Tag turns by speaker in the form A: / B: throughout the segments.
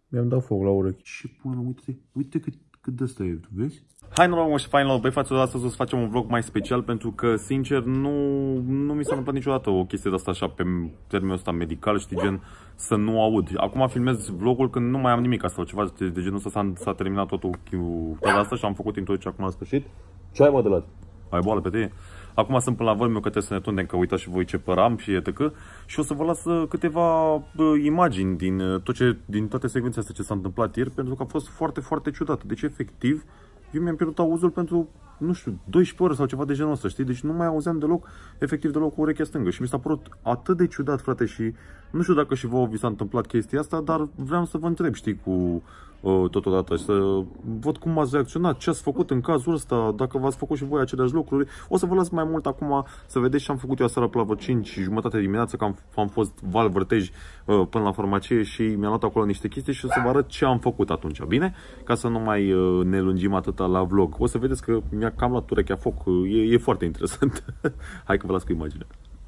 A: Mi-am dat foc la urechi. Și până, uite cât de ăsta e, tu vezi?
B: Hai normal și fain, băi față, astăzi o să facem un vlog mai special pentru că, sincer, nu mi s-a întâmplat niciodată o chestie de asta așa pe termenul ăsta medical, știi, gen să nu aud. Acum filmez vlogul când nu mai am nimic sau ceva de genul ăsta, s-a terminat totul toată asta și am făcut introducerea acum la sfârșit. Ce ai, mă, de la? Ai boală pe tine? Acum sunt până la vârf meu că trebuie să ne tundem, că uitați și voi ce păr am și etc. Și o să vă las câteva imagini din toate secvențele astea ce s-a întâmplat ieri, pentru că a fost foarte, foarte ciudat. Deci, efectiv, eu mi-am pierdut auzul pentru, nu știu, 12 ore sau ceva de genul ăsta, știi? Deci nu mai auzeam deloc, efectiv deloc cu urechea stângă. Și mi s-a părut atât de ciudat, frate, și nu știu dacă și vouă vi s-a întâmplat chestia asta, dar vreau să vă întreb, știi, cu totodată, să văd cum ați reacționat, ce ați făcut în cazul ăsta, dacă v-ați făcut și voi aceleași lucruri. O să vă las mai mult acum să vedeți ce am făcut eu aseară pe la 5:30 dimineața, că am fost val vârtej până la farmacie și mi-am luat acolo niște chestii și o să vă arăt ce am făcut atunci, bine? Ca să nu mai ne lungim atâta la vlog. O să vedeți că mi-a cam luat urechea foc, e foarte interesant. Hai că vă las cu imaginea.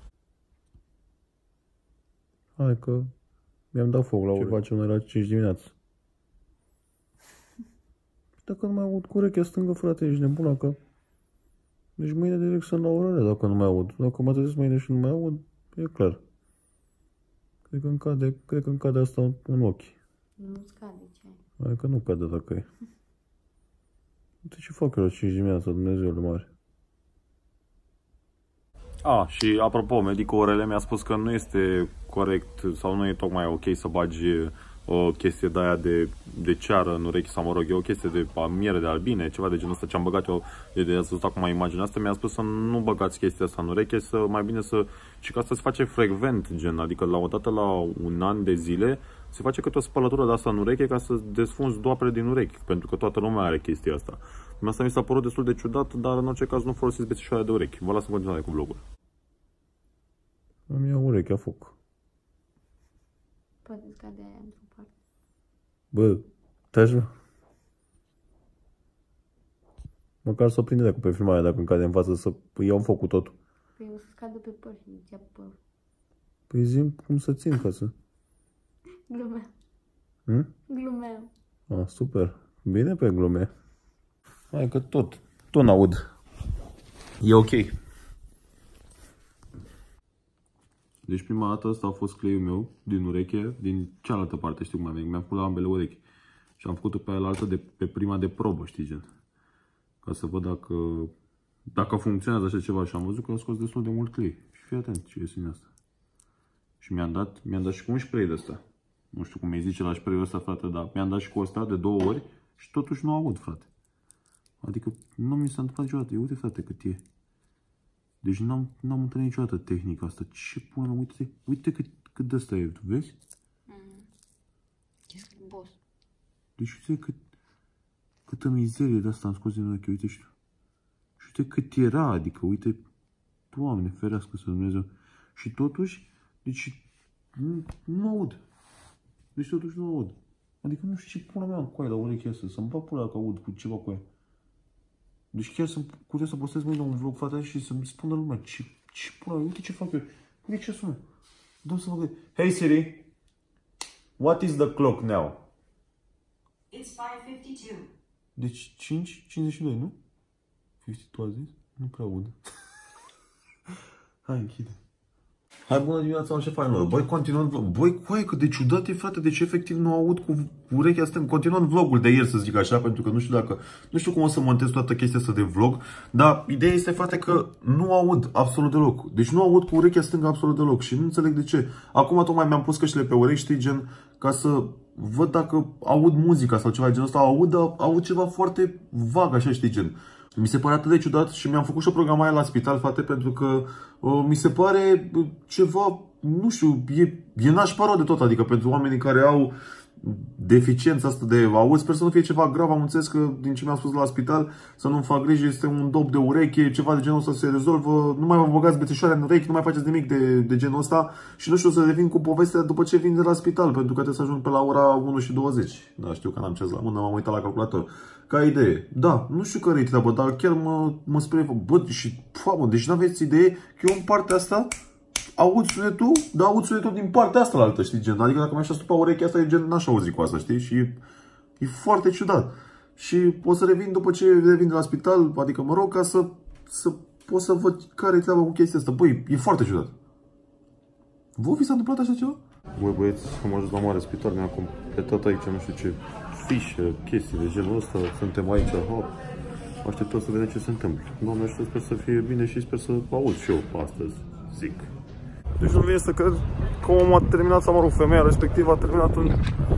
A: Hai că mi-am dat foc la urechi. Ce facem noi la 5 dimineața? Dacă nu mai aud cu urechea stângă, frate, ești nebun, că... Deci mâine direct sunt la orare dacă nu mai aud. Dacă mă trezesc mâine și nu mai aud, e clar. Cred că îmi cade asta în ochi.
C: Nu-ți cade, ce ai?
A: Hai că nu cade dacă e. Uite ce fac eu la 5 dimineața, Dumnezeule mare.
B: Și apropo, medicul orele mi-a spus că nu este corect sau nu e tocmai ok să bagi o chestie de aia de ceară în urechi sau, mă rog, e o chestie de miere de albine, ceva de genul ăsta ce am băgat eu, ați văzut acum imaginea asta, mi-a spus să nu băgați chestia asta în ureche, mai bine și că asta se face frecvent, gen, adică la o dată la un an de zile se face câte o spălătură de asta în ureche ca să desfunzi doapele din urechi, pentru că toată lumea are chestia asta. Asta mi s-a părut destul de ciudat, dar în orice caz nu folosiți bețișoare de urechi. Vă las în continuare cu vlogul.
A: Îmi ia urechea foc.
C: Poate scade aia într-o parte.
A: Bă, te-aș măcar să o prinde cu pe filmarea dacă îmi cade în față să iau foc cu totul.
C: Păi o să scadă pe păr și zicea păr.
A: Păi zi cum să țin ca să...
C: Glumeam. Glumeam.
A: Super. Bine pe glume. Hai că tot n-aud. E ok. Deci prima dată ăsta a fost cleiul meu din ureche, din cealaltă parte, știu cum mi-am făcut la ambele urechi. Și am făcut-o pe alaltă pe prima de probă, știi, gen. Ca să văd dacă funcționează așa ceva. Și am văzut că a scos destul de mult clei. Și fii atent ce iese în asta. Și mi-am dat și cu un spray de ăsta. Nu știu cum îi zice la spray-ul ăsta, frate, dar mi-am dat și cu ăsta de 2 ori și totuși nu aud, frate. Adică nu mi s-a întâmplat niciodată. Uite, frate, cât e. Deci n-am întâlnit niciodată tehnica asta. Ce până, uite cât de ăsta e, tu vezi?
C: Ce boss.
A: Deci uite câtă mizerie de asta am scos din ochi, uite și uite cât era, adică uite, Doamne ferească să Dumnezeu. Și totuși, deci nu aud. Deci totuși nu aud. Adică nu știu ce pula mea cu aia la urechea asta, să-mi fac pula că aud cu ceva cu aia. Deci chiar sunt curios să postez mâine un vlog, frate, și să-mi spună lumea ce pula, uite ce fac eu. Uite ce sună. Dăm să vă Hey Siri, what is the clock now?
D: It's 5:52.
A: Deci 5:52, nu? 52 a zis? Nu prea aud. Hai, închide. Hai, bună dimineața, am șef fainilor. Băi, continuăm vlogul. Băi, coaie, cât de ciudat e, frate, deci efectiv nu aud cu urechea stângă. Continuăm vlogul de ieri, să zic așa, pentru că nu știu cum o să montez toată chestia asta de vlog, dar ideea este, frate, că nu aud absolut deloc. Deci nu aud cu urechea stângă absolut deloc și nu înțeleg de ce. Acum tocmai mi-am pus căștile pe urechi, știi, gen, ca să văd dacă aud muzica sau ceva de genul ăsta. Aud ceva foarte vag, așa, știi, gen. Mi se pare atât de ciudat și mi-am făcut și o programare la spital, frate, pentru că mi se pare ceva, nu știu, e nașparo de tot, adică pentru oamenii care au deficiența asta de auz, sper să nu fie ceva grav, am înțeles că din ce mi-am spus la spital, să nu-mi fac griji, este un dop de ureche, ceva de genul ăsta se rezolvă, nu mai vă băgați bețișoare în urechi, nu mai faceți nimic de genul ăsta și nu știu să revin cu povestea după ce vin de la spital, pentru că trebuie să ajung pe la ora 1:20. Da, știu că n-am ceas la mână, m-am uitat la calculator. Ca idee. Da, nu știu care e treaba, dar chiar mă spune, bă, și, deci n-aveți idee că eu în partea asta aud sunetul, dar aud sunetul din partea asta la altă, știi, gen. Adică dacă mi-aș astupa urechea asta, e gen, n-aș auzi cu asta, știi? Și e foarte ciudat. Și o să revin după ce revin de la spital, adică mă rog, ca să pot să văd care e treaba cu chestia asta. Băi, e foarte ciudat. Vă vi s-a întâmplat așa ceva? Băi, băieți, am ajuns la mare spital, mi-am completat aici, nu știu ce fișe, chestii de genul ăsta. Suntem aici, hop. Așteptăm să vedem ce se întâmplă. Doamne ajută, sper să fie bine și sper să aud și eu astăzi, zic. Deci nu vine să cred că omul a terminat, sau mă rog, femeia respectivă a terminat în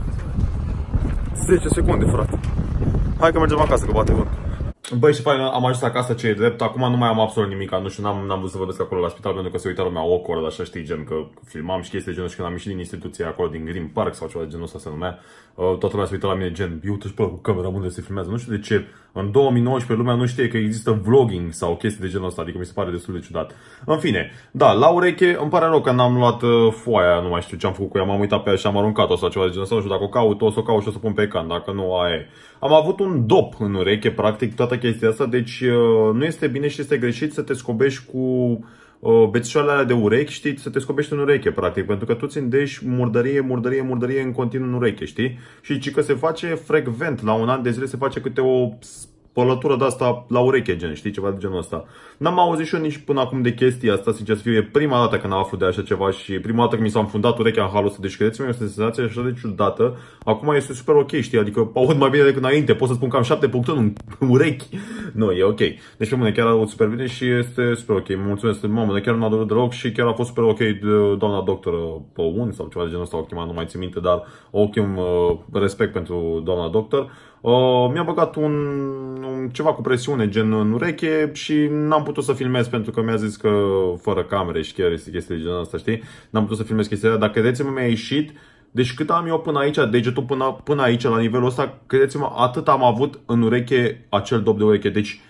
A: 10 secunde, frate. Hai că mergem acasă, că bate vânt. Băi, și fain, am ajuns acasă, ce e drept. Acum nu mai am absolut nimic, nu știu, n-am vrut să vorbesc acolo la spital pentru că se uita lumea awkward, așa, știi, gen că filmam și chestii de genul și când am ieșit din instituție acolo, din Green Park sau ceva de genul ăsta se numea, toată lumea se uita la mine, gen, eu uite-și pe cu camera unde se filmează. Nu știu de ce, în 2019 lumea nu știe că există vlogging sau chestii de genul ăsta, adică mi se pare destul de ciudat. În fine, da, la ureche, îmi pare rău că n-am luat foaia, nu mai știu ce am făcut cu ea, m-am uitat pe ea și am aruncat-o sau ceva de genul ăsta, nu știu, dacă o caut, o să o caut și o să pun pe ecran, dacă nu, aia e. Am avut un dop în ureche, practic, toată chestia asta, deci nu este bine și este greșit să te scobești cu bețișoarele alea de urechi, știi, să te scobești în ureche, practic, pentru că tu ți îndești murdărie în continuu în ureche, știi? Și ci că se face frecvent, la un an de zile se face câte o spălătură de asta la ureche, gen, știi, ceva de genul ăsta. N-am auzit și eu nici până acum de chestia asta, sincer să fiu, e prima dată când am aflat de așa ceva și prima dată când mi s-a înfundat urechea în halul ăsta, deci credeți-mă, este o senzație așa de ciudată. Acum este super ok, știi, adică aud mai bine decât înainte, pot să spun că am 7.1 în urechi. Nu, e ok. Deci pe mine chiar aud super bine și este super ok. Mă mulțumesc, mamă, chiar nu a dorit deloc și chiar a fost super ok doamna doctoră Păun sau ceva de genul ăsta, o chema, nu mai țin minte, dar o chem respect pentru doamna doctor. Mi-a băgat ceva cu presiune gen în ureche și n-am putut să filmez pentru că mi-a zis că fără camere și chiar este chestia de genul ăsta, știi? N-am putut să filmez chestia aia, dar credeți-mă, mi-a ieșit. Deci cât am eu până aici, degetul până aici, la nivelul ăsta, credeți-mă, atât am avut în ureche acel dop de ureche. Deci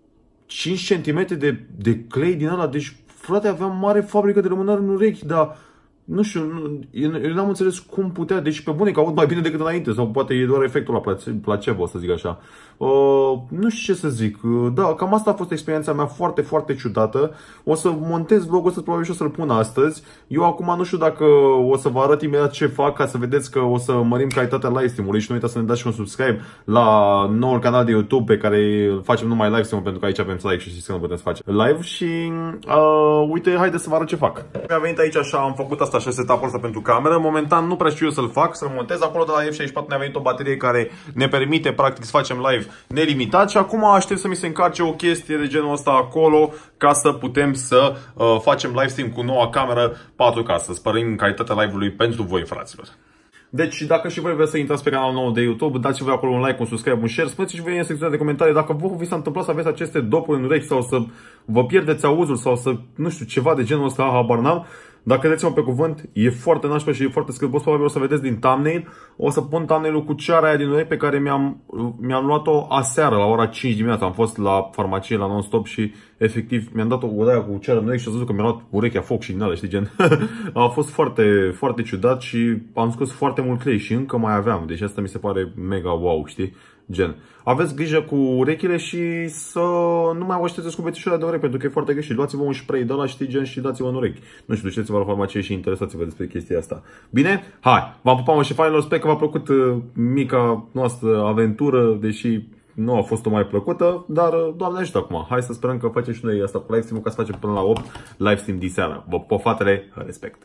A: 5 cm de clay din ăla, deci frate, aveam mare fabrică de lumânări în urechi, dar nu știu, eu n-am înțeles cum putea, deci pe bune că aud mai bine decât înainte, sau poate e doar efectul la placebo, să zic așa. Nu știu ce să zic, da, cam asta a fost experiența mea foarte, foarte ciudată. O să montez vlogul ăsta, probabil și o să-l pun astăzi. Eu acum nu știu dacă o să vă arăt imediat ce fac, ca să vedeți că o să mărim calitatea live stream-ului și nu uitați să ne dați și un subscribe la noul canal de YouTube pe care facem numai live stream pentru că aici avem like și știți că nu putem să face live și uite, haideți să vă arăt ce fac. Mi-a venit aici așa, am făcut asta așa, setup-ul ăsta pentru cameră. Momentan nu prea știu eu să-l fac, să-l montez. Acolo de la F64 ne-a venit o baterie care ne permite practic să facem live nelimitat și acum aștept să mi se încarce o chestie de genul ăsta acolo ca să putem să facem live stream cu noua cameră 4K, să spărim calitatea live-ului pentru voi, fraților. Deci, dacă și voi vreți să intrați pe canalul nou de YouTube, dați-vă acolo un like, un subscribe, un share, spuneți și voi în secțiunea de comentarii dacă vă vi s-a întâmplat să aveți aceste dopuri în urechi sau să vă pierdeți auzul sau să, nu știu, ceva de genul ăsta, habar n-am. Dacă credeți-mă pe cuvânt, e foarte nașpa și e foarte scârbos, probabil o să vedeți din thumbnail. O să pun thumbnail-ul cu ceara aia din urechi pe care mi-am luat-o aseară la ora 5 dimineața. Am fost la farmacie la non-stop și efectiv mi-am dat o odaia cu ceară în urechi și am zis că mi-a luat urechea foc și din alea, știi, gen. A fost foarte, foarte ciudat și am scos foarte mult clay și încă mai aveam. Deci asta mi se pare mega wow, știi? Gen. Aveți grijă cu urechile și să nu mai vă așteptați cu bețișoarele de urechi, pentru că e foarte greșit. Luați-vă un spray de ăla, știi, gen, și dați-vă în urechi. Nu știu, duceți-vă la farmacie și interesați-vă despre chestia asta. Bine? Hai! V-am pupat, mă, și fainilor, sper că v-a plăcut mica noastră aventură, deși nu a fost o mai plăcută, dar Doamne ajută acum. Hai să sperăm că facem și noi asta cu live stream-ul, ca să facem până la 8 live stream din seara. Vă pup, fatele, respect!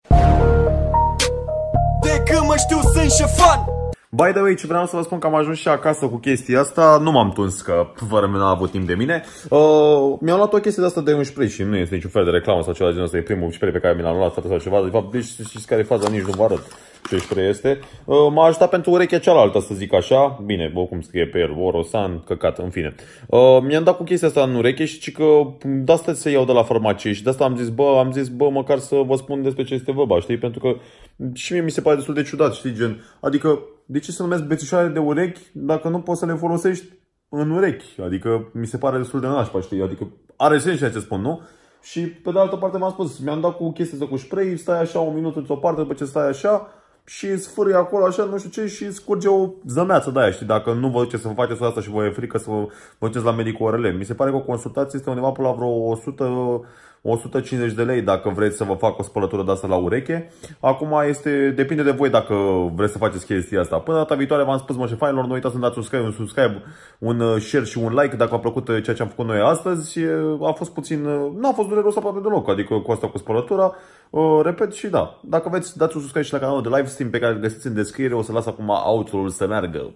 A: De când mă știu, sunt șefan! By the way, ce vreau să vă spun că am ajuns și acasă cu chestia asta. Nu m-am tuns că fără mine n-a avut timp de mine. Mi-am luat o chestie de asta de un spray și nu este niciun fel de reclamă sau ceva de genul ăsta. E primul spray pe care mi l-am luat, frate, sau ceva. De fapt, deci știți care e faza, nici nu vă arăt ce spray este. M-a ajutat pentru urechea cealaltă, să zic așa. Bine, cum scrie pe el, Orosan, căcat, în fine. Mi-am dat cu chestia asta în ureche și că de asta să iau de la farmacie și de asta am zis, bă, măcar să vă spun despre ce este vorba, știi? Pentru că și mie mi se pare destul de ciudat, știi, gen. Adică, de ce să numesc bețișoare de urechi dacă nu poți să le folosești în urechi? Adică mi se pare destul de nașpa, știi? Adică are sens ceea ce spun, nu? Și pe de altă parte m-am spus, mi-am dat cu chestia asta cu spray, stai așa un minut într-o parte, după ce stai așa și sfârâi acolo așa, nu știu ce, și scurge o zămeață de aia, știi? Dacă nu vă duceți să vă faceți asta și vă e frică să vă duceți la medicul ORL. Mi se pare că o consultație este undeva pe la vreo 150 de lei dacă vreți să vă fac o spălătură de asta la ureche. Acum depinde de voi dacă vreți să faceți chestia asta. Până data viitoare v-am spus, mă, șefainilor, nu uitați să dați un subscribe, un share și un like dacă v-a plăcut ceea ce am făcut noi astăzi. A fost puțin, n-a fost dureros aproape deloc, adică cu asta cu spălătura. Repet și da, dacă vreți, dați un subscribe și la canalul de live stream pe care îl găsiți în descriere. O să las acum outro-ul să meargă.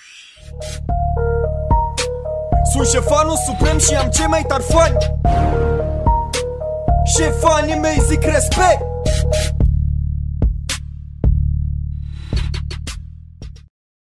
E: Sunt șefanul suprem și am cei mai tari fani. Șefanii mei zic respect.